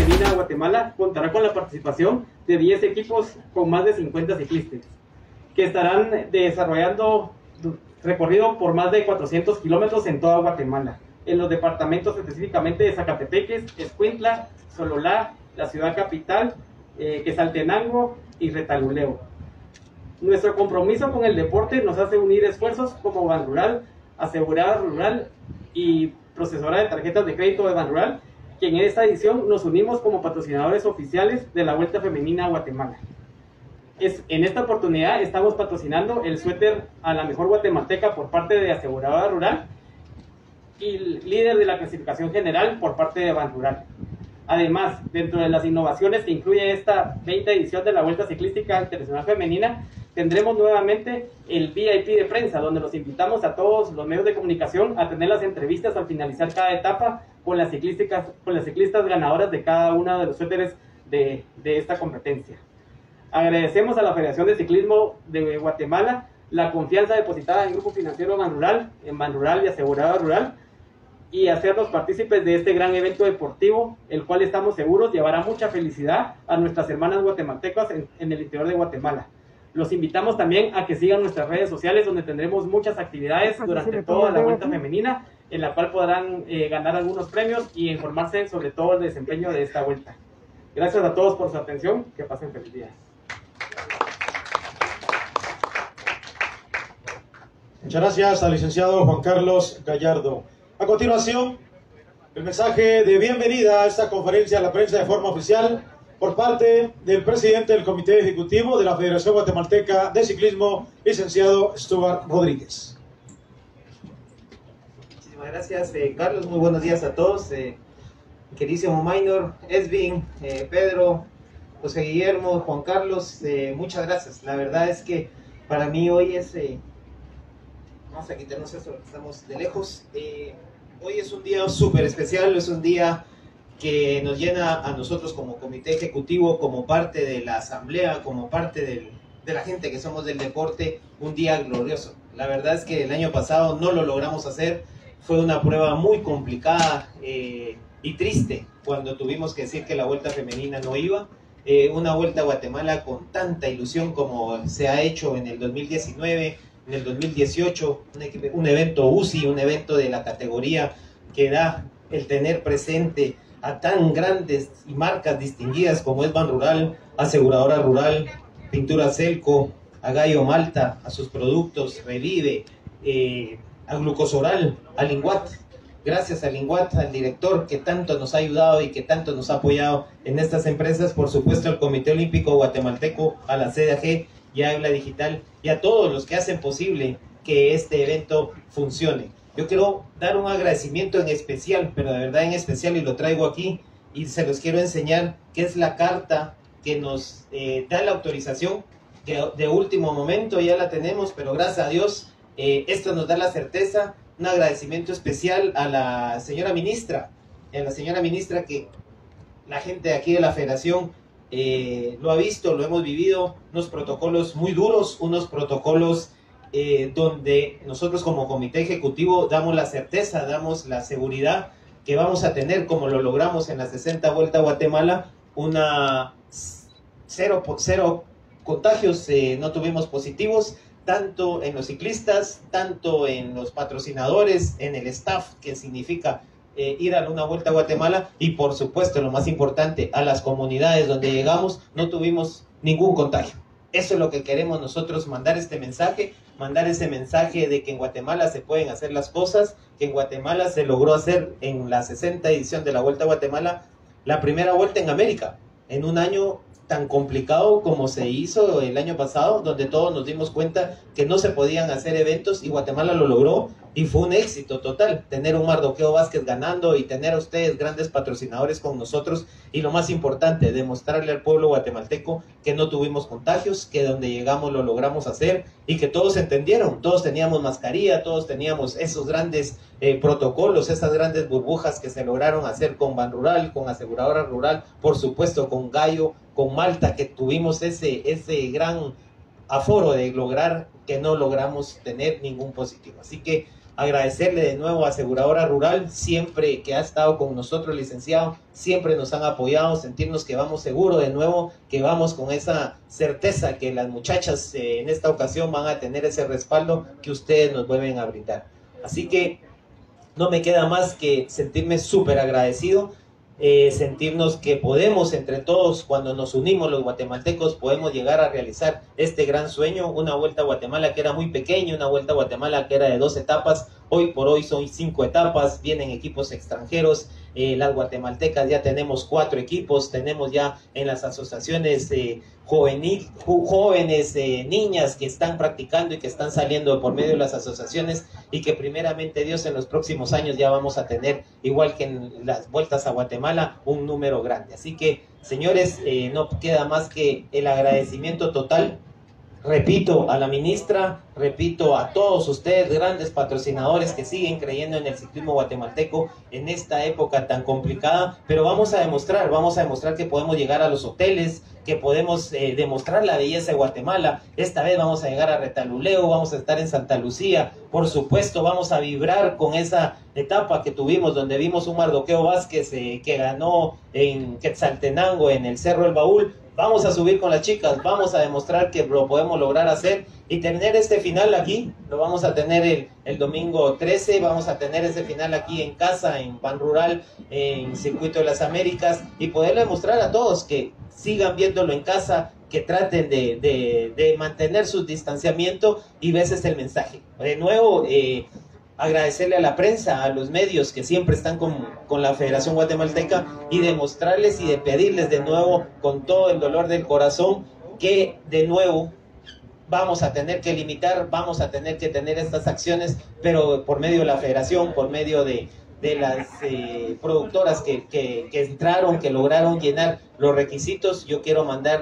Femenina de Guatemala contará con la participación de 10 equipos con más de 50 ciclistas, que estarán desarrollando recorrido por más de 400 kilómetros en toda Guatemala, en los departamentos específicamente de Zacatepeques, Escuintla, Sololá, la ciudad capital, Quetzaltenango y Retaluleu. Nuestro compromiso con el deporte nos hace unir esfuerzos como Banrural, Asegurada Rural y procesora de tarjetas de crédito de Banrural, que en esta edición nos unimos como patrocinadores oficiales de la Vuelta Femenina a Guatemala. En esta oportunidad estamos patrocinando el suéter a la mejor guatemalteca por parte de Asegurada Rural y líder de la clasificación general por parte de Banrural. Además, dentro de las innovaciones que incluye esta 20ª edición de la Vuelta Ciclística Internacional Femenina, tendremos nuevamente el VIP de prensa, donde los invitamos a todos los medios de comunicación a tener las entrevistas al finalizar cada etapa con las ciclistas ganadoras de cada uno de los suéteres de esta competencia. Agradecemos a la Federación de Ciclismo de Guatemala la confianza depositada en el Grupo Financiero Banrural, en Banrural y Asegurada Rural, y hacernos partícipes de este gran evento deportivo, el cual estamos seguros llevará mucha felicidad a nuestras hermanas guatemaltecas en el interior de Guatemala. Los invitamos también a que sigan nuestras redes sociales, donde tendremos muchas actividades durante toda la Vuelta Femenina, en la cual podrán ganar algunos premios y informarse sobre todo el desempeño de esta vuelta. Gracias a todos por su atención, que pasen feliz día. Muchas gracias al licenciado Juan Carlos Gallardo. A continuación, el mensaje de bienvenida a esta conferencia a la prensa de forma oficial por parte del presidente del Comité Ejecutivo de la Federación Guatemalteca de Ciclismo, licenciado Stuart Rodríguez. Muchísimas gracias, Carlos. Muy buenos días a todos. Queridísimo Minor, Esvin, Pedro, José Guillermo, Juan Carlos, muchas gracias. La verdad es que para mí hoy es... vamos a quitarnos esto, estamos de lejos. Hoy es un día súper especial, es un día que nos llena a nosotros como comité ejecutivo, como parte de la asamblea, como parte de la gente que somos del deporte, un día glorioso. La verdad es que el año pasado no lo logramos hacer, fue una prueba muy complicada y triste cuando tuvimos que decir que la Vuelta Femenina no iba. Una Vuelta a Guatemala con tanta ilusión como se ha hecho en el 2019, en el 2018, un evento UCI, un evento de la categoría que da el tener presente a tan grandes y marcas distinguidas como es Banrural, Aseguradora Rural, Pintura Celco, a Gallo Malta, a sus productos, Revive, a Glucosoral, a Linguat. Gracias a Linguat, al director que tanto nos ha ayudado y que tanto nos ha apoyado en estas empresas, por supuesto al Comité Olímpico Guatemalteco, a la CDAG y a Habla Digital y a todos los que hacen posible que este evento funcione. Yo quiero dar un agradecimiento en especial, pero de verdad en especial, y lo traigo aquí y se los quiero enseñar, que es la carta que nos da la autorización, que de último momento ya la tenemos, pero gracias a Dios esto nos da la certeza. Un agradecimiento especial a la señora ministra, que la gente de aquí de la federación lo ha visto, lo hemos vivido, unos protocolos muy duros, unos protocolos donde nosotros como comité ejecutivo damos la certeza, damos la seguridad que vamos a tener, como lo logramos en la 60 Vuelta a Guatemala, cero contagios, no tuvimos positivos, tanto en los ciclistas, tanto en los patrocinadores, en el staff, que significa ir a una Vuelta a Guatemala, y por supuesto, lo más importante, a las comunidades donde llegamos, no tuvimos ningún contagio. Eso es lo que queremos nosotros, mandar ese mensaje de que en Guatemala se pueden hacer las cosas, que en Guatemala se logró hacer en la 60 edición de la Vuelta a Guatemala, la primera vuelta en América, en un año tan complicado como se hizo el año pasado, donde todos nos dimos cuenta que no se podían hacer eventos y Guatemala lo logró y fue un éxito total, tener un Mardoqueo Vázquez ganando y tener a ustedes grandes patrocinadores con nosotros, y lo más importante, demostrarle al pueblo guatemalteco que no tuvimos contagios, que donde llegamos lo logramos hacer y que todos entendieron, todos teníamos mascarilla, todos teníamos esos grandes protocolos, esas grandes burbujas que se lograron hacer con Banrural, con Aseguradora Rural, por supuesto con Gallo, con Malta, que tuvimos ese gran aforo de lograr que no logramos tener ningún positivo. Así que agradecerle de nuevo a Aseguradora Rural, siempre que ha estado con nosotros, licenciado, siempre nos han apoyado, sentirnos que vamos seguros de nuevo, que vamos con esa certeza que las muchachas en esta ocasión van a tener ese respaldo que ustedes nos vuelven a brindar. Así que no me queda más que sentirme súper agradecido, sentirnos que podemos entre todos, cuando nos unimos los guatemaltecos, podemos llegar a realizar este gran sueño, una Vuelta a Guatemala que era muy pequeña, una Vuelta a Guatemala que era de 2 etapas, hoy por hoy son 5 etapas, vienen equipos extranjeros, las guatemaltecas ya tenemos 4 equipos, tenemos ya en las asociaciones jóvenes, niñas que están practicando y que están saliendo por medio de las asociaciones, y que primeramente Dios en los próximos años ya vamos a tener, igual que en las vueltas a Guatemala, un número grande. Así que, señores, no queda más que el agradecimiento total. Repito a la ministra, repito a todos ustedes, grandes patrocinadores que siguen creyendo en el ciclismo guatemalteco en esta época tan complicada, pero vamos a demostrar que podemos llegar a los hoteles, que podemos demostrar la belleza de Guatemala. Esta vez vamos a llegar a Retaluleu, vamos a estar en Santa Lucía, por supuesto vamos a vibrar con esa etapa que tuvimos donde vimos un Mardoqueo Vázquez que ganó en Quetzaltenango, en el Cerro del Baúl. Vamos a subir con las chicas, vamos a demostrar que lo podemos lograr hacer y tener este final aquí. Lo vamos a tener el domingo 13, vamos a tener ese final aquí en casa, en Ban Rural, en Circuito de las Américas, y poderle demostrar a todos que sigan viéndolo en casa, que traten de mantener su distanciamiento, y ese es el mensaje. De nuevo, agradecerle a la prensa, a los medios que siempre están con la Federación Guatemalteca, y demostrarles y de pedirles de nuevo, con todo el dolor del corazón, que de nuevo vamos a tener que limitar, vamos a tener que tener estas acciones, pero por medio de la Federación, por medio de las productoras que entraron, que lograron llenar los requisitos. Yo quiero mandar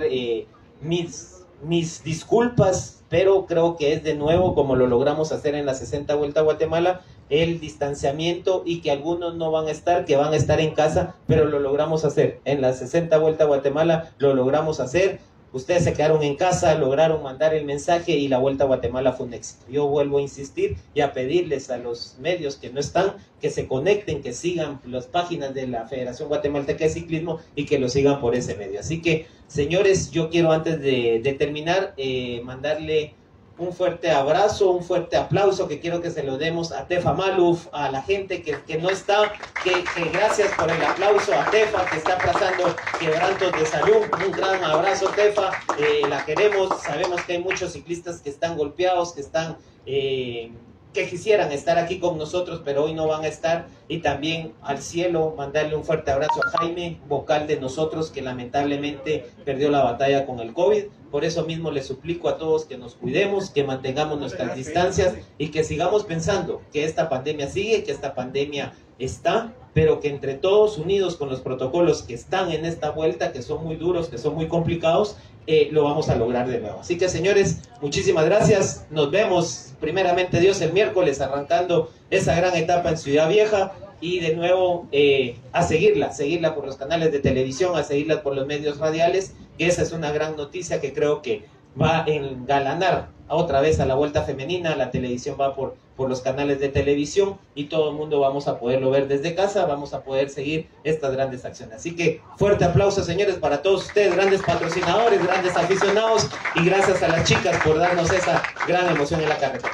mis disculpas, pero creo que es de nuevo como lo logramos hacer en la 60 Vuelta a Guatemala, el distanciamiento, y que algunos no van a estar, que van a estar en casa, pero lo logramos hacer. En la 60 Vuelta a Guatemala lo logramos hacer. Ustedes se quedaron en casa, lograron mandar el mensaje, y la Vuelta a Guatemala fue un éxito. Yo vuelvo a insistir y a pedirles a los medios que no están, que se conecten, que sigan las páginas de la Federación Guatemalteca de Ciclismo y que lo sigan por ese medio. Así que, señores, yo quiero, antes de terminar, mandarle un fuerte abrazo, un fuerte aplauso, que quiero que se lo demos a Tefa Maluf, a la gente que no está, que gracias por el aplauso a Tefa, que está pasando quebrantos de salud. Un gran abrazo, Tefa, la queremos. Sabemos que hay muchos ciclistas que están golpeados, que están que quisieran estar aquí con nosotros, pero hoy no van a estar. Y también al cielo mandarle un fuerte abrazo a Jaime, vocal de nosotros, que lamentablemente perdió la batalla con el COVID. Por eso mismo les suplico a todos que nos cuidemos, que mantengamos nuestras distancias y que sigamos pensando que esta pandemia sigue, que esta pandemia está, pero que entre todos, unidos con los protocolos que están en esta vuelta, que son muy duros, que son muy complicados, lo vamos a lograr de nuevo. Así que, señores, muchísimas gracias. Nos vemos, primeramente Dios, el miércoles, arrancando esa gran etapa en Ciudad Vieja. Y de nuevo a seguirla por los canales de televisión, a seguirla por los medios radiales, que esa es una gran noticia que creo que va a engalanar otra vez a la Vuelta Femenina. La televisión va por los canales de televisión, y todo el mundo vamos a poderlo ver desde casa, vamos a poder seguir estas grandes acciones. Así que fuerte aplauso, señores, para todos ustedes, grandes patrocinadores, grandes aficionados, y gracias a las chicas por darnos esa gran emoción en la carretera.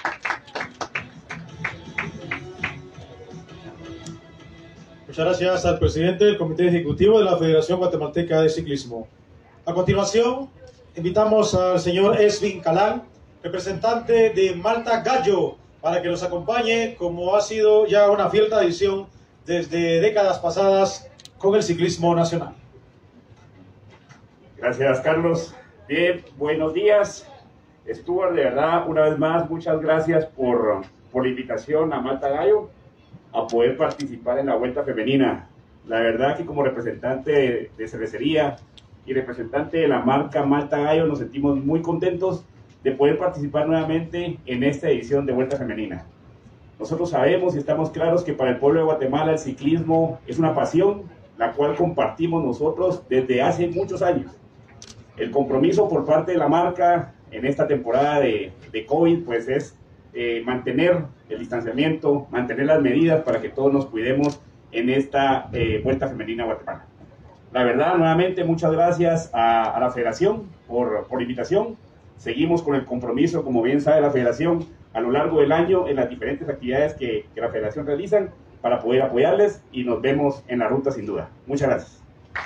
Muchas gracias al presidente del Comité Ejecutivo de la Federación Guatemalteca de Ciclismo. A continuación, invitamos al señor Esvin Calán, representante de Malta Gallo, para que nos acompañe, como ha sido ya una fiel tradición desde décadas pasadas con el ciclismo nacional. Gracias, Carlos. Bien, buenos días. Stuart, de verdad, una vez más, muchas gracias por la invitación a Malta Gallo a poder participar en la Vuelta Femenina. La verdad que como representante de cervecería y representante de la marca Malta Gallo, nos sentimos muy contentos de poder participar nuevamente en esta edición de Vuelta Femenina. Nosotros sabemos y estamos claros que para el pueblo de Guatemala el ciclismo es una pasión, la cual compartimos nosotros desde hace muchos años. El compromiso por parte de la marca en esta temporada de COVID, pues es mantener el distanciamiento, mantener las medidas para que todos nos cuidemos en esta Vuelta Femenina a Guatemala. La verdad, nuevamente, muchas gracias a la Federación por la invitación. Seguimos con el compromiso, como bien sabe la Federación, a lo largo del año en las diferentes actividades que la Federación realiza para poder apoyarles, y nos vemos en la ruta sin duda. Muchas gracias.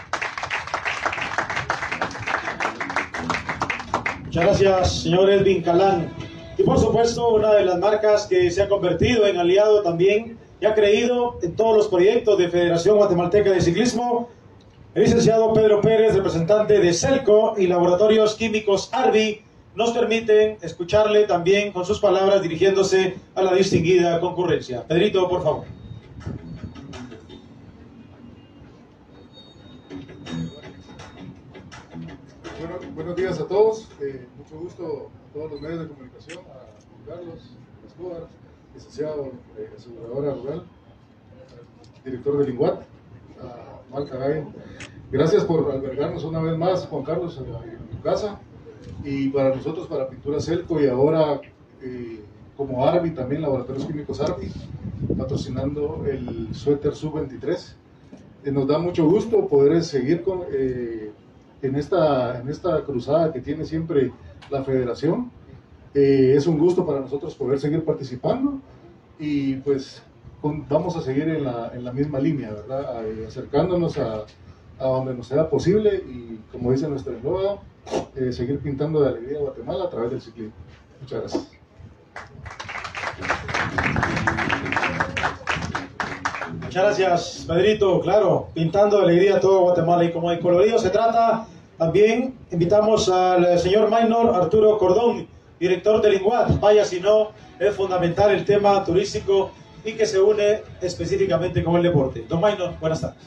Muchas gracias, señor Edwin Calán. Y por supuesto, una de las marcas que se ha convertido en aliado también y ha creído en todos los proyectos de Federación Guatemalteca de Ciclismo, el licenciado Pedro Pérez, representante de Celco y Laboratorios Químicos Arby, nos permiten escucharle también con sus palabras dirigiéndose a la distinguida concurrencia. Pedrito, por favor. Buenos días a todos, mucho gusto a todos los medios de comunicación, a Juan Carlos, a Stuart, licenciado aseguradora rural, director del INGUAT, a Malta Gayo. Gracias por albergarnos una vez más, Juan Carlos, en tu casa, y para nosotros, para Pintura Celco, y ahora como Arby, también Laboratorios Químicos Arby, patrocinando el suéter Sub-23. Nos da mucho gusto poder seguir con... en esta cruzada que tiene siempre la Federación. Es un gusto para nosotros poder seguir participando, y pues vamos a seguir en la misma línea, ¿verdad? Acercándonos a donde nos sea posible, y como dice nuestro eslogan, seguir pintando de alegría a Guatemala a través del ciclismo. Muchas gracias. Muchas gracias, Pedrito. Claro, pintando de alegría a todo Guatemala, y como de colorido se trata, también invitamos al señor Maynor Arturo Cordón, director del INGUAT. Vaya si no, es fundamental el tema turístico y que se une específicamente con el deporte. Don Maynor, buenas tardes.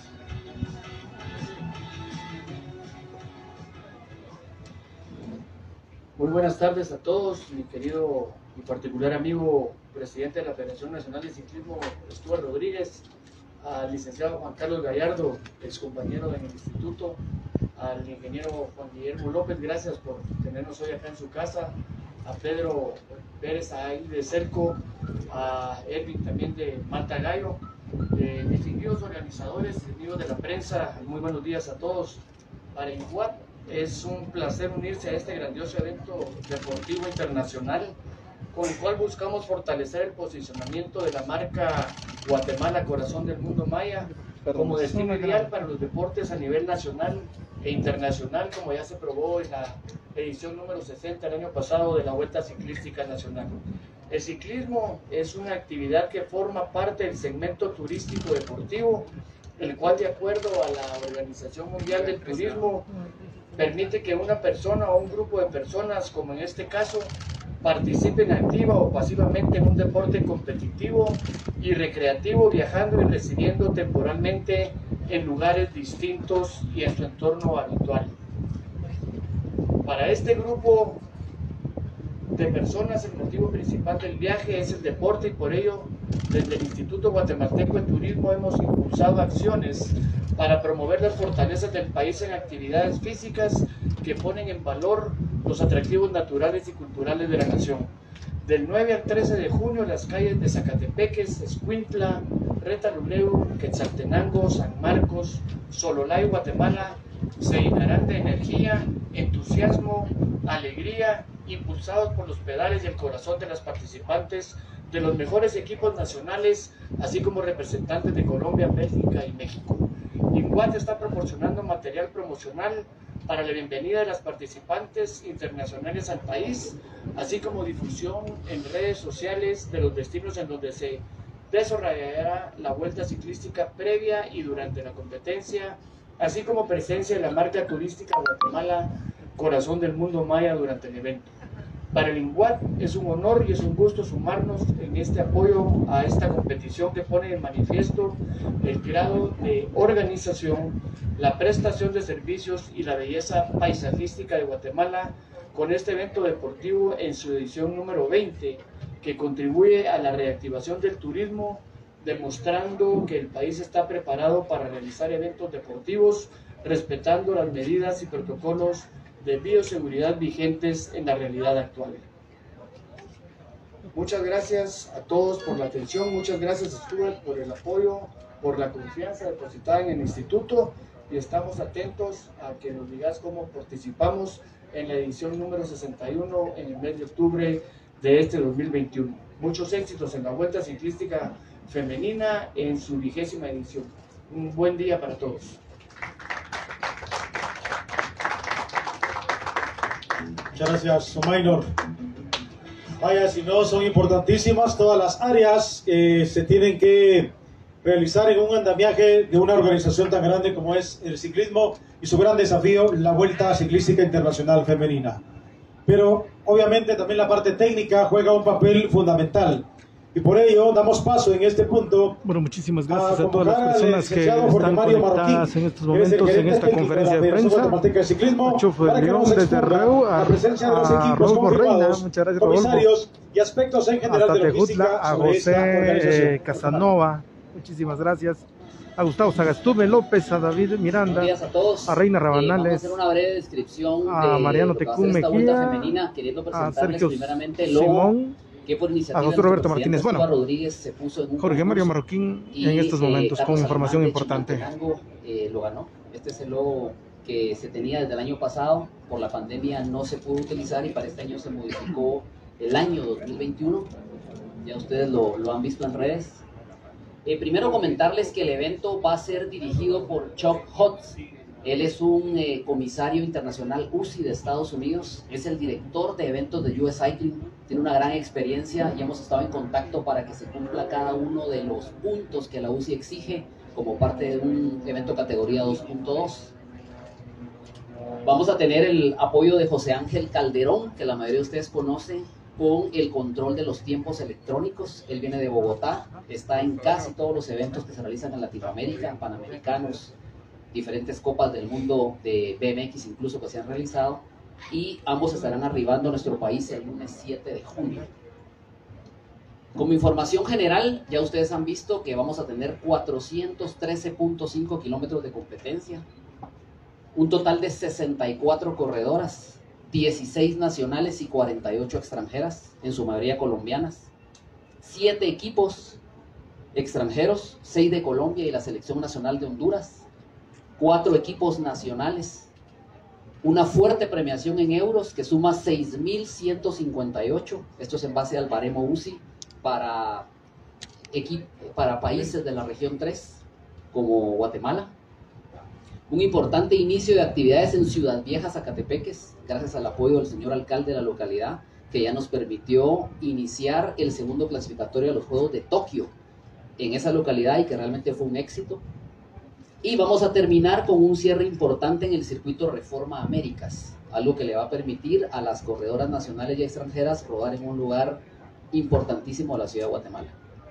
Muy buenas tardes a todos, mi querido y particular amigo, presidente de la Federación Nacional de Ciclismo, Stuart Rodríguez, al licenciado Juan Carlos Gallardo, ex compañero en el instituto, al ingeniero Juan Guillermo López, gracias por tenernos hoy acá en su casa, a Pedro Pérez ahí de Celco, a Edwin también de Malta Gayo, distinguidos organizadores, amigos de la prensa, muy buenos días a todos. Para INGUAT es un placer unirse a este grandioso evento deportivo internacional, con el cual buscamos fortalecer el posicionamiento de la marca Guatemala, corazón del mundo maya, como destino ideal para los deportes a nivel nacional e internacional, como ya se probó en la edición número 60 el año pasado de la Vuelta Ciclística Nacional. El ciclismo es una actividad que forma parte del segmento turístico deportivo, el cual, de acuerdo a la Organización Mundial del Turismo, permite que una persona o un grupo de personas, como en este caso, participen activa o pasivamente en un deporte competitivo y recreativo, viajando y residiendo temporalmente en lugares distintos y en su entorno habitual. Para este grupo de personas, el motivo principal del viaje es el deporte, y por ello, desde el Instituto Guatemalteco de Turismo hemos impulsado acciones para promover las fortalezas del país en actividades físicas que ponen en valor los atractivos naturales y culturales de la nación. Del 9 al 13 de junio, las calles de Zacatepeques, Escuintla, Retaluleu, Quetzaltenango, San Marcos, Sololá y Guatemala se llenarán de energía, entusiasmo, alegría, impulsados por los pedales y el corazón de las participantes de los mejores equipos nacionales, así como representantes de Colombia, Bélgica y México. INGUAT está proporcionando material promocional para la bienvenida de las participantes internacionales al país, así como difusión en redes sociales de los destinos en donde se desarrollará la vuelta ciclística previa y durante la competencia, así como presencia de la marca turística Guatemala, corazón del mundo maya, durante el evento. Para el INGUAT es un honor y es un gusto sumarnos en este apoyo a esta competición que pone en manifiesto el grado de organización, la prestación de servicios y la belleza paisajística de Guatemala con este evento deportivo en su edición número 20, que contribuye a la reactivación del turismo, demostrando que el país está preparado para realizar eventos deportivos, respetando las medidas y protocolos de bioseguridad vigentes en la realidad actual. Muchas gracias a todos por la atención, muchas gracias Stuart por el apoyo, por la confianza depositada en el instituto, y estamos atentos a que nos digas cómo participamos en la edición número 61 en el mes de octubre de este 2021. Muchos éxitos en la Vuelta Ciclística Femenina en su 20ª edición. Un buen día para todos. Muchas gracias, Omainor. Vaya, si no, son importantísimas todas las áreas que se tienen que realizar en un andamiaje de una organización tan grande como es el ciclismo y su gran desafío, la Vuelta Ciclística Internacional Femenina. Pero obviamente también la parte técnica juega un papel fundamental. Y por ello damos paso en este punto. Bueno, muchísimas gracias a todas las personas que están conectadas en estos momentos en esta conferencia de prensa. A Chufo de León desde Reu, a Rodolfo Reina, muchas gracias Rodolfo, y aspectos en general hasta de Tejutla, a José Casanova, muchísimas gracias. A Gustavo Sagastume López, a David Miranda, a, todos. A Reina Rabanales, vamos a hacer una breve descripción a Mariano Tecún Mejía, a Sergio primeramente Simón, que por iniciativa a José Roberto Martínez. Bueno, Rodríguez se puso en un Jorge Mario Marroquín en estos momentos con información importante. Lo ganó. Este es el logo que se tenía desde el año pasado, por la pandemia no se pudo utilizar y para este año se modificó el año 2021. Ya ustedes lo han visto en redes. Primero comentarles que el evento va a ser dirigido por Chuck Hotz. Él es un comisario internacional UCI de Estados Unidos, es el director de eventos de US Cycling, tiene una gran experiencia y hemos estado en contacto para que se cumpla cada uno de los puntos que la UCI exige como parte de un evento categoría 2.2. Vamos a tener el apoyo de José Ángel Calderón, que la mayoría de ustedes conocen, con el control de los tiempos electrónicos. Él viene de Bogotá, está en casi todos los eventos que se realizan en Latinoamérica, Panamericanos, diferentes copas del mundo de BMX incluso que se han realizado, y ambos estarán arribando a nuestro país el lunes 7 de junio. Como información general, ya ustedes han visto que vamos a tener 413.5 kilómetros de competencia, un total de 64 corredoras, 16 nacionales y 48 extranjeras, en su mayoría colombianas, 7 equipos extranjeros, 6 de Colombia y la Selección Nacional de Honduras, 4 equipos nacionales, una fuerte premiación en euros que suma 6.158, esto es en base al baremo UCI, para países de la región 3, como Guatemala. Un importante inicio de actividades en Ciudad Vieja, Zacatepeques, gracias al apoyo del señor alcalde de la localidad, que ya nos permitió iniciar el segundo clasificatorio de los Juegos de Tokio en esa localidad y que realmente fue un éxito. Y vamos a terminar con un cierre importante en el circuito Reforma Américas, algo que le va a permitir a las corredoras nacionales y extranjeras rodar en un lugar importantísimo de la ciudad de Guatemala.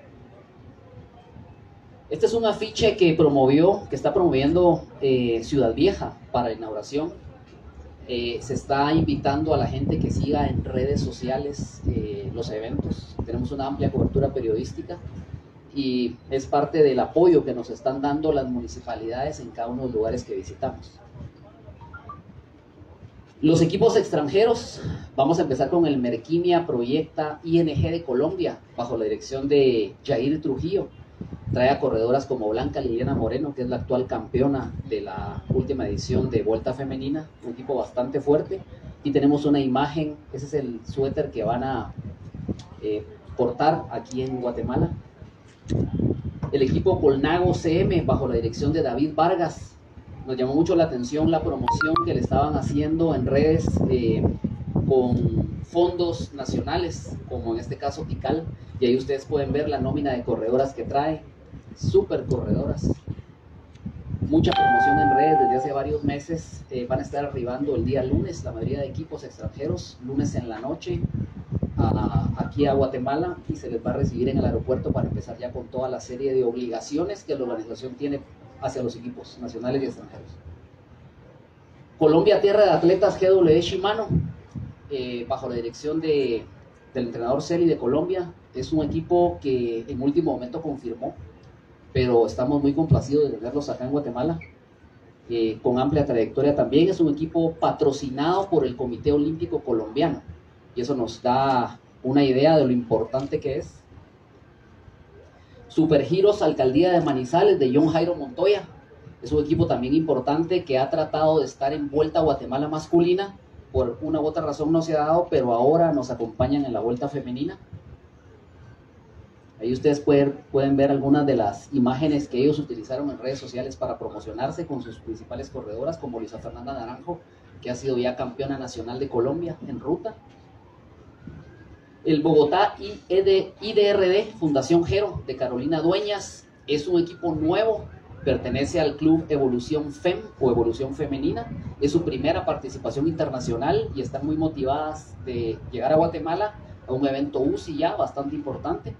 Este es un afiche que está promoviendo Ciudad Vieja para la inauguración. Se está invitando a la gente que siga en redes sociales los eventos. Tenemos una amplia cobertura periodística y es parte del apoyo que nos están dando las municipalidades en cada uno de los lugares que visitamos. Los equipos extranjeros, vamos a empezar con el Merquimia Proyecta ING de Colombia, bajo la dirección de Jair Trujillo. Trae a corredoras como Blanca Liliana Moreno, que es la actual campeona de la última edición de Vuelta Femenina, un equipo bastante fuerte. Y tenemos una imagen, ese es el suéter que van a portar aquí en Guatemala. El equipo Colnago CM, bajo la dirección de David Vargas. Nos llamó mucho la atención la promoción que le estaban haciendo en redes con fondos nacionales, como en este caso Tikal, y ahí ustedes pueden ver la nómina de corredoras que trae, súper corredoras. Mucha promoción en redes desde hace varios meses. Van a estar arribando el día lunes, la mayoría de equipos extranjeros, lunes en la noche, aquí a Guatemala, y se les va a recibir en el aeropuerto para empezar ya con toda la serie de obligaciones que la organización tiene hacia los equipos nacionales y extranjeros. Colombia Tierra de Atletas GW Shimano, bajo la dirección del entrenador Celi de Colombia. Es un equipo que en último momento confirmó, pero estamos muy complacidos de tenerlos acá en Guatemala, con amplia trayectoria también. Es un equipo patrocinado por el Comité Olímpico Colombiano y eso nos da una idea de lo importante que es. Supergiros Alcaldía de Manizales de John Jairo Montoya. Es un equipo también importante que ha tratado de estar en Vuelta a Guatemala masculina. Por una u otra razón no se ha dado, pero ahora nos acompañan en la Vuelta femenina. Ahí ustedes pueden ver algunas de las imágenes que ellos utilizaron en redes sociales para promocionarse con sus principales corredoras, como Luisa Fernanda Naranjo, que ha sido ya campeona nacional de Colombia en ruta. El Bogotá IDRD, Fundación Jero, de Carolina Dueñas, es un equipo nuevo, pertenece al club Evolución FEM o Evolución Femenina, es su primera participación internacional y están muy motivadas de llegar a Guatemala a un evento UCI ya bastante importante.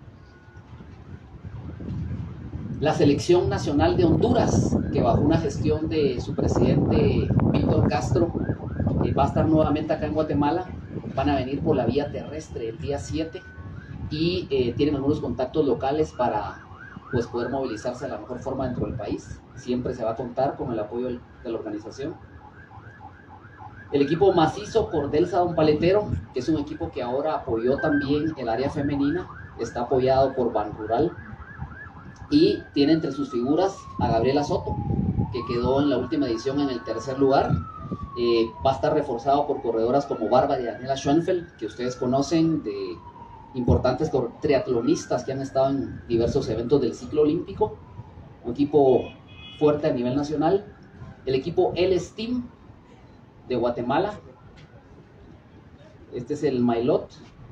La Selección Nacional de Honduras, que bajo una gestión de su presidente Víctor Castro, va a estar nuevamente acá en Guatemala. Van a venir por la vía terrestre el día 7 y tienen algunos contactos locales para pues, poder movilizarse de la mejor forma dentro del país. Siempre se va a contar con el apoyo de la organización. El equipo macizo Cordelsa Don Paletero, que es un equipo que ahora apoyó también el área femenina, está apoyado por Ban Rural y tiene entre sus figuras a Gabriela Soto, que quedó en la última edición en el tercer lugar. Va a estar reforzado por corredoras como Bárbara y Daniela Schoenfeld, que ustedes conocen, de importantes triatlonistas que han estado en diversos eventos del ciclo olímpico. Un equipo fuerte a nivel nacional. El equipo El-Steam de Guatemala. Este es el Mailot.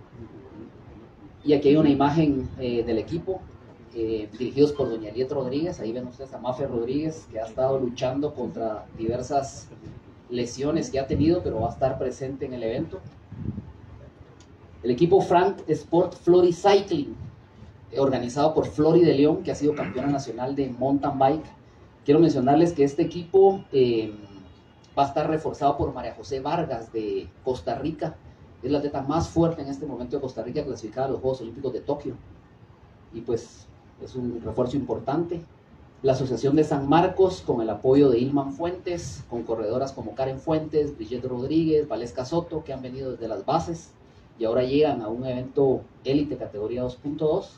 Y aquí hay una imagen del equipo, dirigidos por doña Eliet Rodríguez. Ahí ven ustedes a Mafe Rodríguez, que ha estado luchando contra diversas lesiones que ha tenido, pero va a estar presente en el evento. El equipo Frank Sport Flori Cycling, organizado por Flori de León, que ha sido campeona nacional de mountain bike. Quiero mencionarles que este equipo va a estar reforzado por María José Vargas de Costa Rica. Es la atleta más fuerte en este momento de Costa Rica, clasificada a los Juegos Olímpicos de Tokio. Y pues es un refuerzo importante. La Asociación de San Marcos, con el apoyo de Ilman Fuentes, con corredoras como Karen Fuentes, Brigitte Rodríguez, Valesca Soto, que han venido desde las bases y ahora llegan a un evento élite categoría 2.2.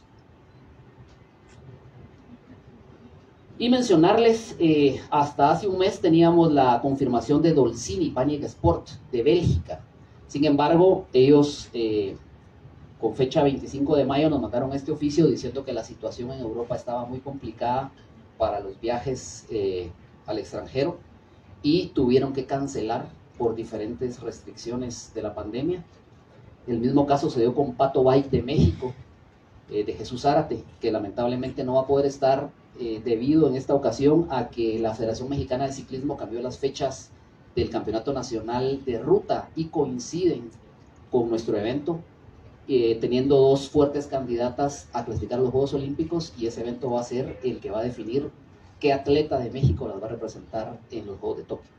Y mencionarles, hasta hace un mes teníamos la confirmación de Dolcini Panic Sport de Bélgica. Sin embargo, ellos con fecha 25 de mayo nos mandaron este oficio diciendo que la situación en Europa estaba muy complicada para los viajes al extranjero y tuvieron que cancelar por diferentes restricciones de la pandemia. El mismo caso se dio con Pato Bike de México, de Jesús Zárate, que lamentablemente no va a poder estar debido en esta ocasión a que la Federación Mexicana de Ciclismo cambió las fechas del Campeonato Nacional de Ruta y coinciden con nuestro evento, teniendo dos fuertes candidatas a clasificar a los Juegos Olímpicos, y ese evento va a ser el que va a definir qué atleta de México las va a representar en los Juegos de Tokio.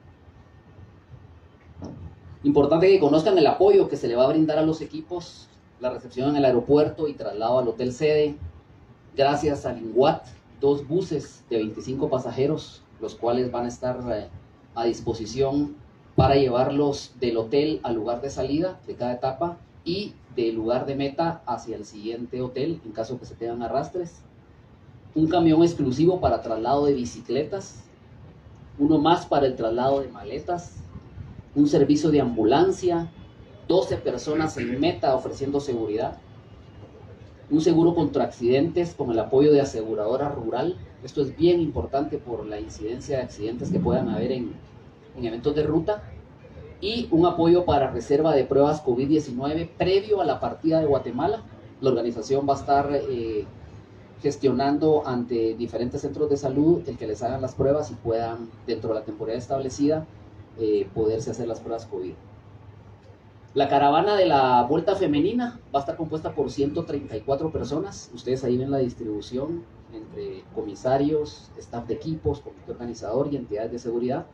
Importante que conozcan el apoyo que se le va a brindar a los equipos, la recepción en el aeropuerto y traslado al hotel sede, gracias a Linguat, 2 buses de 25 pasajeros, los cuales van a estar a disposición para llevarlos del hotel al lugar de salida de cada etapa y del lugar de meta hacia el siguiente hotel en caso que se tengan arrastres. Un camión exclusivo para traslado de bicicletas, uno más para el traslado de maletas, un servicio de ambulancia, 12 personas en meta ofreciendo seguridad, un seguro contra accidentes con el apoyo de aseguradora rural. Esto es bien importante por la incidencia de accidentes que puedan haber en eventos de ruta, y un apoyo para reserva de pruebas COVID-19 previo a la partida de Guatemala. La organización va a estar gestionando ante diferentes centros de salud el que les hagan las pruebas y puedan, dentro de la temporada establecida, poderse hacer las pruebas COVID. La caravana de la Vuelta Femenina va a estar compuesta por 134 personas. Ustedes ahí ven la distribución entre comisarios, staff de equipos, comité organizador y entidades de seguridad.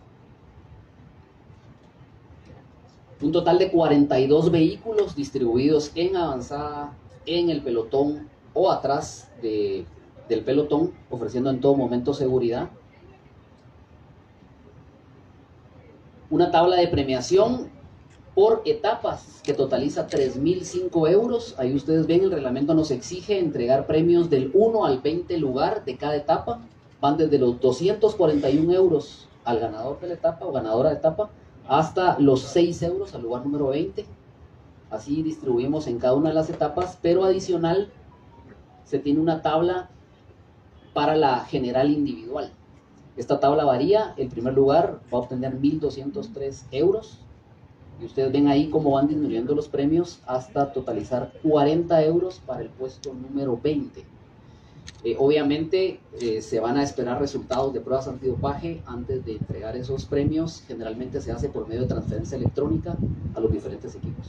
Un total de 42 vehículos distribuidos en avanzada, en el pelotón o atrás del pelotón, ofreciendo en todo momento seguridad. Una tabla de premiación por etapas, que totaliza 3.005 euros. Ahí ustedes ven, el reglamento nos exige entregar premios del 1 al 20 lugar de cada etapa. Van desde los 241 euros al ganador de la etapa o ganadora de etapa, hasta los 6 euros al lugar número 20. Así distribuimos en cada una de las etapas, pero adicional se tiene una tabla para la general individual. Esta tabla varía. El primer lugar va a obtener 1.203 euros. Y ustedes ven ahí cómo van disminuyendo los premios hasta totalizar 40 euros para el puesto número 20. Obviamente se van a esperar resultados de pruebas antidopaje antes de entregar esos premios. Generalmente se hace por medio de transferencia electrónica a los diferentes equipos.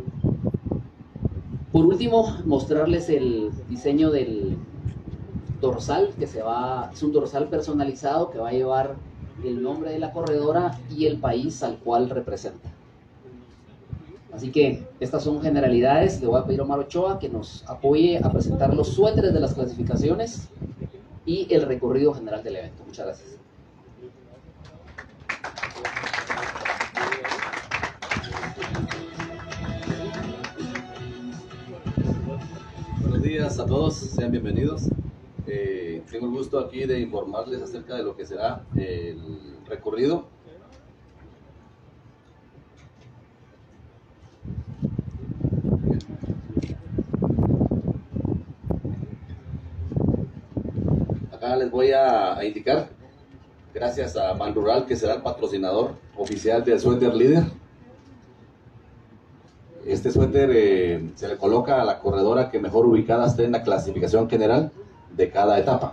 Por último, mostrarles el diseño del dorsal, es un dorsal personalizado que va a llevar el nombre de la corredora y el país al cual representa. Así que estas son generalidades. Le voy a pedir a Omar Ochoa que nos apoye a presentar los suéteres de las clasificaciones y el recorrido general del evento. Muchas gracias. Buenos días a todos, sean bienvenidos. Tengo el gusto aquí de informarles acerca de lo que será el recorrido. Acá les voy a indicar, gracias a Banrural, que será el patrocinador oficial del suéter líder. Este suéter se le coloca a la corredora que mejor ubicada esté en la clasificación general de cada etapa.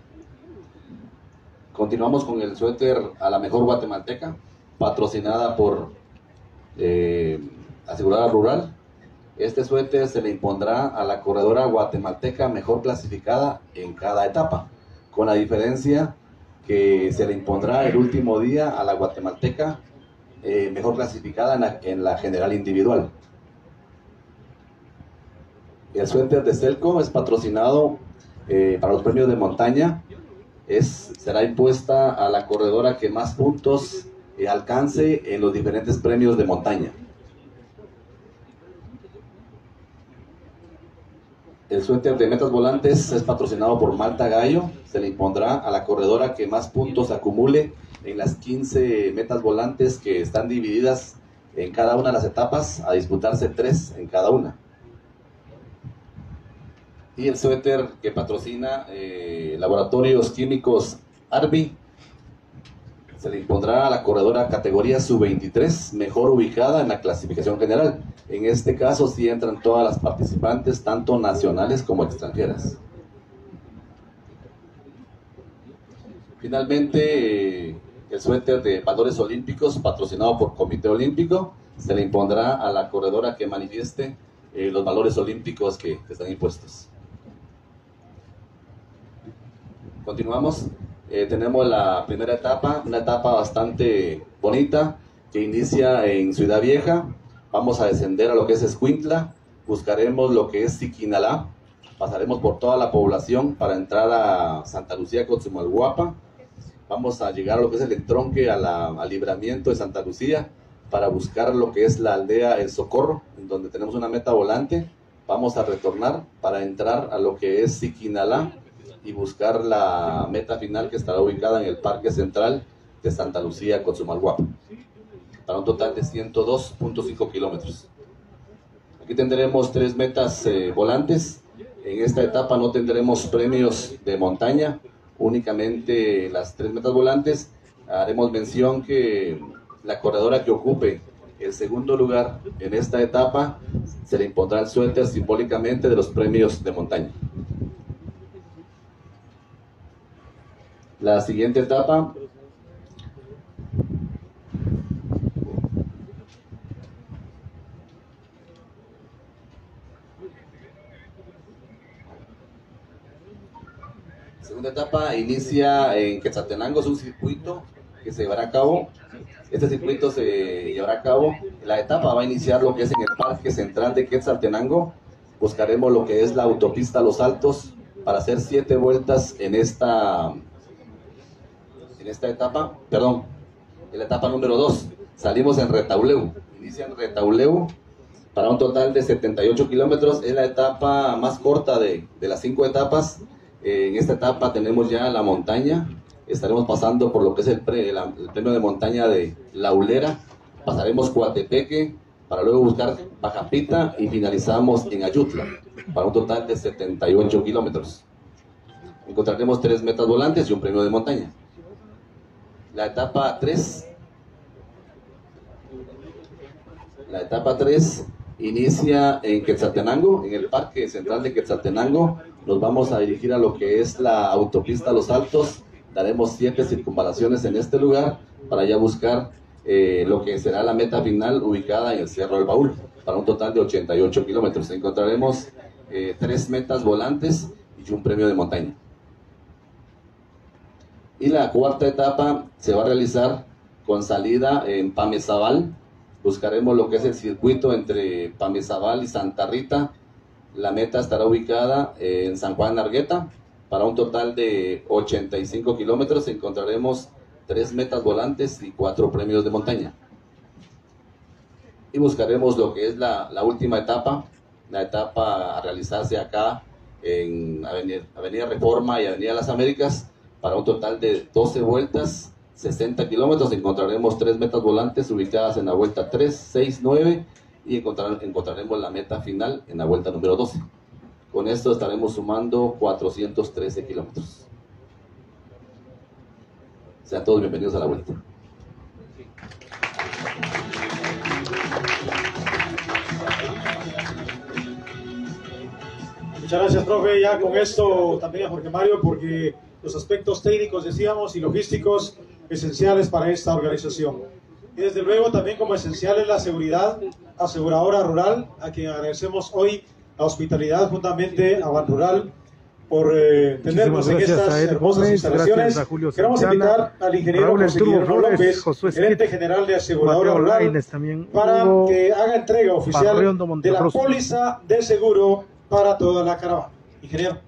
Continuamos con el suéter a la mejor guatemalteca, patrocinada por Aseguradora Rural. Este suéter se le impondrá a la corredora guatemalteca mejor clasificada en cada etapa, con la diferencia que se le impondrá el último día a la guatemalteca mejor clasificada en la general individual. El suéter de Selco es patrocinado para los premios de montaña. Será impuesta a la corredora que más puntos alcance en los diferentes premios de montaña. El suéter de metas volantes es patrocinado por Malta Gallo. Se le impondrá a la corredora que más puntos acumule en las 15 metas volantes que están divididas en cada una de las etapas, a disputarse 3 en cada una. Y el suéter que patrocina Laboratorios Químicos Arby se le impondrá a la corredora categoría sub-23 mejor ubicada en la clasificación general. En este caso sí entran todas las participantes, tanto nacionales como extranjeras. Finalmente, el suéter de valores olímpicos patrocinado por Comité Olímpico se le impondrá a la corredora que manifieste los valores olímpicos que están impuestos. Continuamos. Tenemos la primera etapa, una etapa bastante bonita que inicia en Ciudad Vieja. Vamos a descender a lo que es Escuintla, buscaremos lo que es Siquinalá, pasaremos por toda la población para entrar a Santa Lucía, Cotzumalguapa. Vamos a llegar a lo que es el entronque al libramiento de Santa Lucía para buscar lo que es la aldea El Socorro, en donde tenemos una meta volante. Vamos a retornar para entrar a lo que es Siquinalá y buscar la meta final que estará ubicada en el Parque Central de Santa Lucía, Cotzumalguapa, para un total de 102.5 kilómetros. Aquí tendremos 3 metas volantes. En esta etapa no tendremos premios de montaña, únicamente las 3 metas volantes. Haremos mención que la corredora que ocupe el segundo lugar en esta etapa se le impondrá el suéter simbólicamente de los premios de montaña. La siguiente etapa inicia en Quetzaltenango. Es un circuito que se llevará a cabo. Este circuito se llevará a cabo. La etapa va a iniciar lo que es en el Parque Central de Quetzaltenango. Buscaremos lo que es la autopista Los Altos para hacer 7 vueltas en esta etapa, perdón, en la etapa número 2. Salimos en Retauleu inicia en Retauleu, para un total de 78 kilómetros. Es la etapa más corta de las 5 etapas. En esta etapa tenemos ya la montaña. Estaremos pasando por lo que es el premio de montaña de La Hulera. Pasaremos Coatepeque para luego buscar Pajapita y finalizamos en Ayutla para un total de 78 kilómetros. Encontraremos 3 metas volantes y un premio de montaña. La etapa 3 inicia en Quetzaltenango, en el Parque Central de Quetzaltenango. Nos vamos a dirigir a lo que es la autopista Los Altos. Daremos 7 circunvalaciones en este lugar para ya buscar lo que será la meta final ubicada en el Cerro del Baúl, para un total de 88 kilómetros. Encontraremos 3 metas volantes y un premio de montaña. Y la cuarta etapa se va a realizar con salida en Pamezabal. Buscaremos lo que es el circuito entre Pamezabal y Santa Rita. La meta estará ubicada en San Juan Argueta para un total de 85 kilómetros. Encontraremos 3 metas volantes y 4 premios de montaña. Y buscaremos lo que es la última etapa, la etapa a realizarse acá en Avenida Reforma y Avenida Las Américas, para un total de 12 vueltas, 60 kilómetros. Encontraremos 3 metas volantes ubicadas en la vuelta 3, 6, 9 y encontraremos la meta final en la vuelta número 12. Con esto estaremos sumando 413 kilómetros. Sean todos bienvenidos a la vuelta. Muchas gracias, profe. Ya con esto también a Jorge Mario, porque los aspectos técnicos, decíamos, y logísticos esenciales para esta organización. Y desde luego también como esencial es la seguridad, aseguradora rural, a quien agradecemos hoy la hospitalidad juntamente a Banrural por tenernos en estas hermosas instalaciones. Queremos invitar al ingeniero José Guillermo López, gerente general de aseguradora rural, para que haga entrega oficial de la póliza de seguro para toda la caravana. Ingeniero.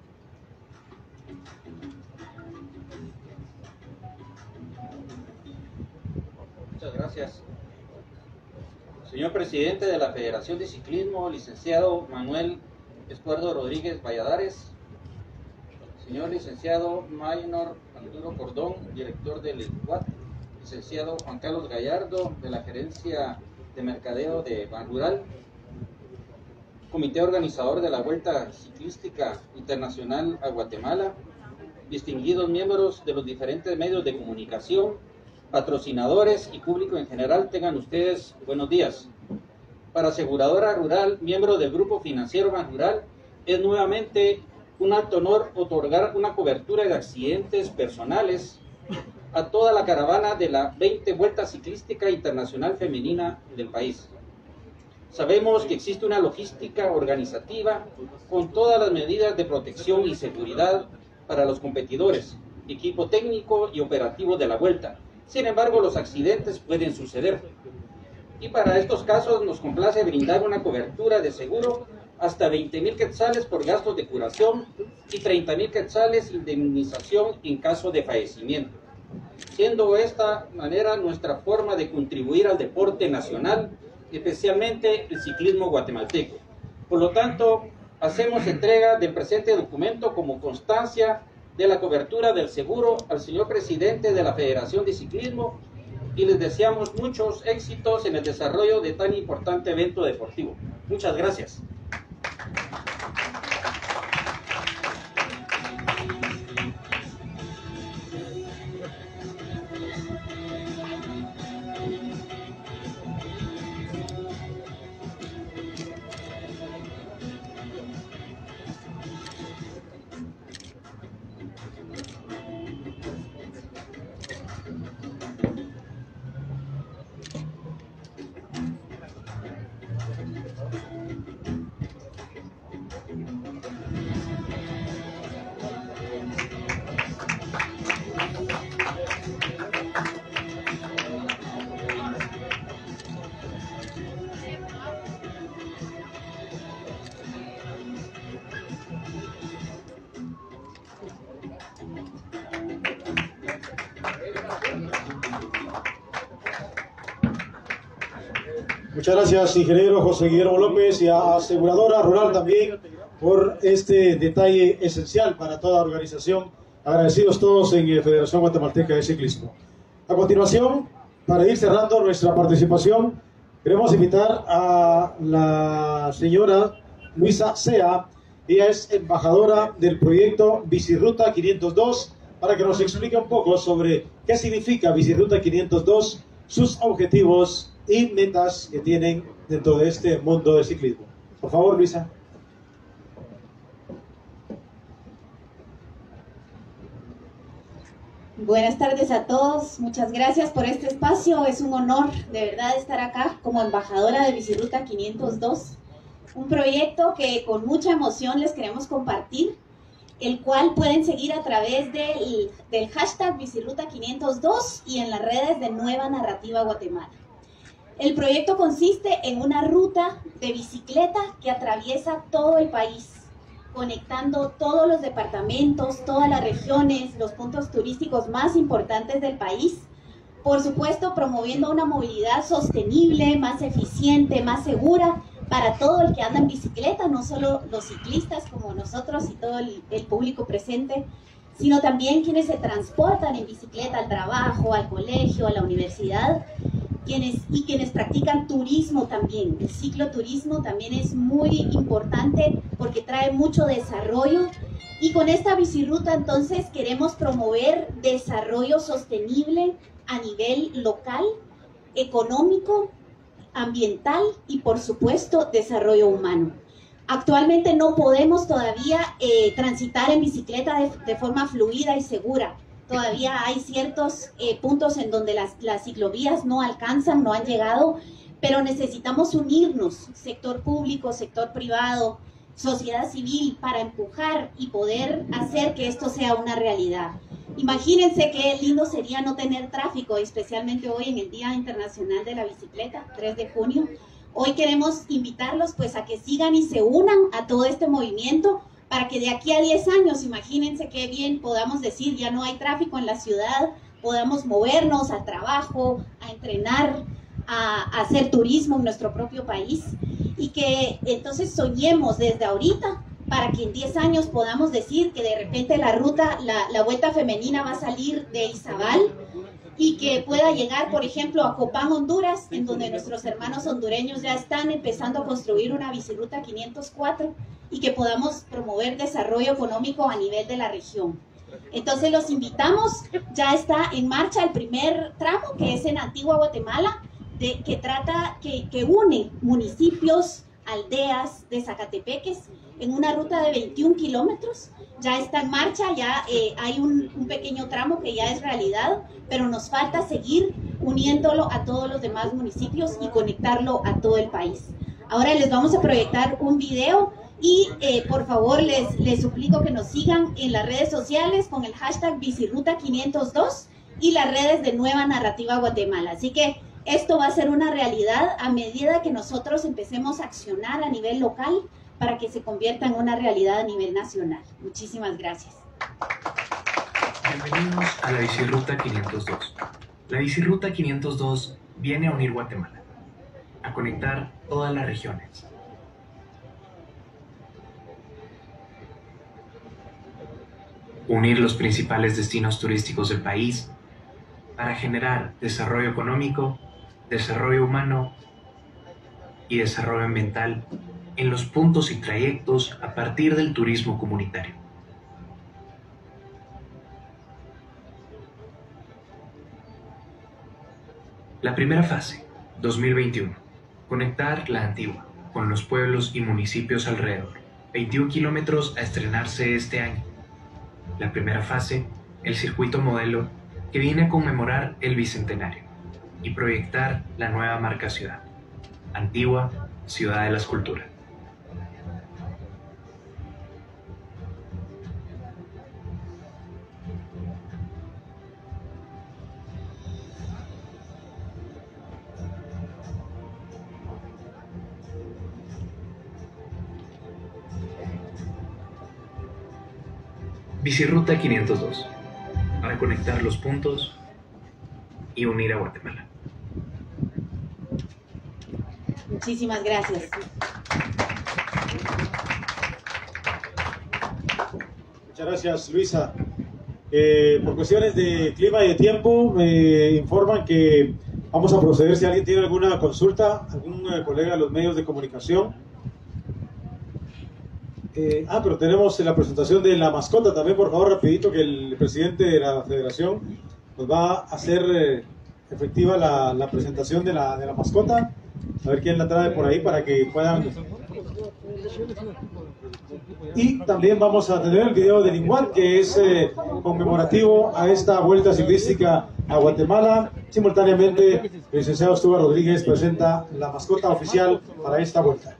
Muchas gracias. Señor presidente de la Federación de Ciclismo, licenciado Manuel Escuerdo Rodríguez Valladares, señor licenciado Maynor Arturo Cordón, director del INGUAT, licenciado Juan Carlos Gallardo, de la Gerencia de Mercadeo de Banrural, comité organizador de la Vuelta Ciclística Internacional a Guatemala, distinguidos miembros de los diferentes medios de comunicación, patrocinadores y público en general, tengan ustedes buenos días. Para Aseguradora Rural, miembro del Grupo Financiero Banrural, es nuevamente un alto honor otorgar una cobertura de accidentes personales a toda la caravana de la 20 Vuelta Ciclística Internacional Femenina del país. Sabemos que existe una logística organizativa con todas las medidas de protección y seguridad para los competidores, equipo técnico y operativo de la Vuelta. Sin embargo, los accidentes pueden suceder. Y para estos casos nos complace brindar una cobertura de seguro hasta 20,000 quetzales por gastos de curación y 30,000 quetzales indemnización en caso de fallecimiento, siendo esta manera nuestra forma de contribuir al deporte nacional, especialmente el ciclismo guatemalteco. Por lo tanto, hacemos entrega del presente documento como constancia de la cobertura del seguro al señor presidente de la Federación de Ciclismo y les deseamos muchos éxitos en el desarrollo de tan importante evento deportivo. Muchas gracias. Muchas gracias, ingeniero José Guillermo López, y a Aseguradora Rural también por este detalle esencial para toda organización. Agradecidos todos en Federación Guatemalteca de Ciclismo. A continuación, para ir cerrando nuestra participación, queremos invitar a la señora Luisa Sea. Ella es embajadora del proyecto Bicirruta 502, para que nos explique un poco sobre qué significa Bicirruta 502, sus objetivos y metas que tienen dentro de este mundo del ciclismo. Por favor, Luisa. Buenas tardes a todos, muchas gracias por este espacio. Es un honor de verdad estar acá como embajadora de Bicirruta 502, un proyecto que con mucha emoción les queremos compartir, el cual pueden seguir a través del hashtag Bicirruta 502 y en las redes de Nueva Narrativa Guatemala. El proyecto consiste en una ruta de bicicleta que atraviesa todo el país, conectando todos los departamentos, todas las regiones, los puntos turísticos más importantes del país. Por supuesto, promoviendo una movilidad sostenible, más eficiente, más segura para todo el que anda en bicicleta, no solo los ciclistas como nosotros y todo el público presente, sino también quienes se transportan en bicicleta al trabajo, al colegio, a la universidad, quienes practican turismo también. El cicloturismo también es muy importante porque trae mucho desarrollo, y con esta bicirruta entonces queremos promover desarrollo sostenible a nivel local, económico, ambiental y por supuesto desarrollo humano. Actualmente no podemos todavía transitar en bicicleta de forma fluida y segura. Todavía hay ciertos puntos en donde las ciclovías no alcanzan, no han llegado, pero necesitamos unirnos, sector público, sector privado, sociedad civil, para empujar y poder hacer que esto sea una realidad. Imagínense qué lindo sería no tener tráfico, especialmente hoy en el Día Internacional de la Bicicleta, 3 de junio. Hoy queremos invitarlos pues a que sigan y se unan a todo este movimiento, para que de aquí a 10 años, imagínense qué bien podamos decir, ya no hay tráfico en la ciudad, podamos movernos al trabajo, a entrenar, a hacer turismo en nuestro propio país, y que entonces soñemos desde ahorita para que en 10 años podamos decir que de repente la ruta, la Vuelta Femenina va a salir de Izabal y que pueda llegar, por ejemplo, a Copán, Honduras, en donde nuestros hermanos hondureños ya están empezando a construir una Bicirruta 504, y que podamos promover desarrollo económico a nivel de la región. Entonces los invitamos, ya está en marcha el primer tramo, que es en Antigua Guatemala, que une municipios, aldeas de Zacatepeques en una ruta de 21 kilómetros. Ya está en marcha, ya hay un pequeño tramo que ya es realidad, pero nos falta seguir uniéndolo a todos los demás municipios y conectarlo a todo el país. Ahora les vamos a proyectar un video y por favor les suplico que nos sigan en las redes sociales con el hashtag Bicirruta 502 y las redes de Nueva Narrativa Guatemala. Así que esto va a ser una realidad a medida que nosotros empecemos a accionar a nivel local para que se convierta en una realidad a nivel nacional. Muchísimas gracias. Bienvenidos a la Bicirruta 502. La Bicirruta 502 viene a unir Guatemala, a conectar todas las regiones. Unir los principales destinos turísticos del país para generar desarrollo económico, desarrollo humano y desarrollo ambiental en los puntos y trayectos a partir del turismo comunitario. La primera fase, 2021, conectar la Antigua con los pueblos y municipios alrededor, 21 kilómetros a estrenarse este año. La primera fase, el circuito modelo, que viene a conmemorar el bicentenario y proyectar la nueva marca ciudad, Antigua, Ciudad de la Escultura. Bicirruta 502, para conectar los puntos y unir a Guatemala. Muchísimas gracias. Muchas gracias, Luisa. Por cuestiones de clima y de tiempo, me informan que vamos a proceder si alguien tiene alguna consulta, algún colega de los medios de comunicación. Pero tenemos la presentación de la mascota también, por favor, rapidito, que el presidente de la federación nos va a hacer efectiva la presentación de la mascota. A ver quién la trae por ahí para que puedan... Y también vamos a tener el video de Linguat, que es conmemorativo a esta vuelta ciclística a Guatemala. Simultáneamente, el licenciado Stuart Rodríguez presenta la mascota oficial para esta vuelta.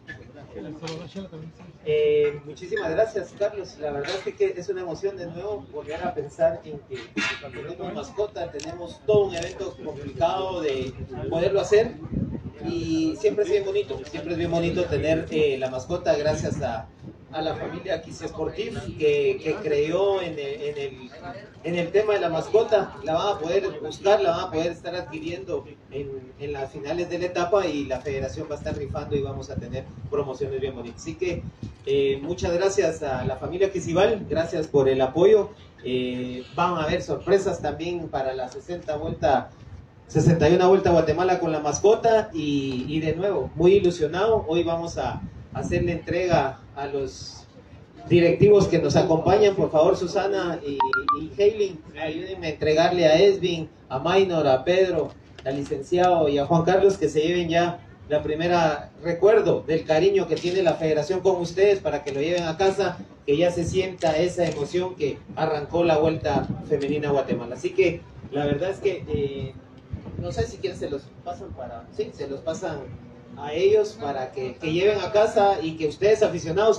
Muchísimas gracias, Carlos. La verdad es que es una emoción de nuevo volver a pensar en que cuando tenemos mascota tenemos todo un evento complicado de poderlo hacer, y siempre es bien bonito tener la mascota, gracias a la familia Quisi Sportif que creyó en el tema de la mascota. La van a poder buscar, la van a poder estar adquiriendo en las finales de la etapa, y la federación va a estar rifando y vamos a tener promociones bien bonitas. Así que muchas gracias a la familia Quisibal, gracias por el apoyo. Van a haber sorpresas también para la 61 Vuelta a Guatemala con la mascota, y de nuevo, muy ilusionado. Hoy vamos a hacer la entrega a los directivos que nos acompañan. Por favor, Susana y Heilin, ayúdenme a entregarle a Esvin, a Maynor, a Pedro, al licenciado y a Juan Carlos, que se lleven ya la primera recuerdo del cariño que tiene la federación con ustedes, para que lo lleven a casa, que ya se sienta esa emoción que arrancó la Vuelta Femenina a Guatemala. Así que la verdad es que no sé si quieren se los pasan se los pasan a ellos para que lleven a casa, y que ustedes aficionados,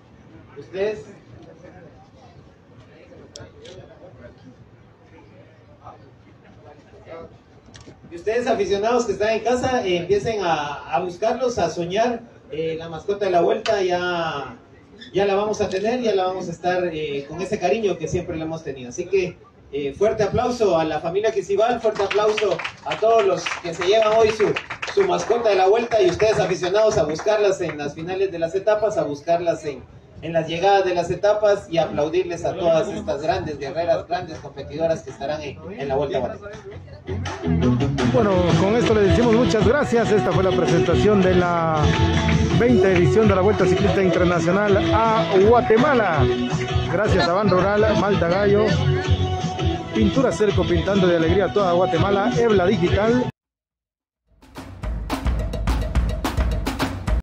ustedes aficionados que están en casa empiecen a buscarlos, a soñar. La mascota de la vuelta ya la vamos a tener, ya la vamos a estar con ese cariño que siempre le hemos tenido. Así que fuerte aplauso a la familia Quisibal, fuerte aplauso a todos los que se llevan hoy su mascota de la vuelta, y ustedes aficionados a buscarlas en las finales de las etapas, a buscarlas en las llegadas de las etapas, y aplaudirles a todas estas grandes guerreras, grandes competidoras que estarán en la Vuelta a Guatemala. Bueno, con esto le decimos muchas gracias. Esta fue la presentación de la 20ª edición de la Vuelta Ciclista Internacional a Guatemala. Gracias a Ban Rural, Malta Gallo, Pintura Cerco, pintando de alegría a toda Guatemala, Ebla Digital.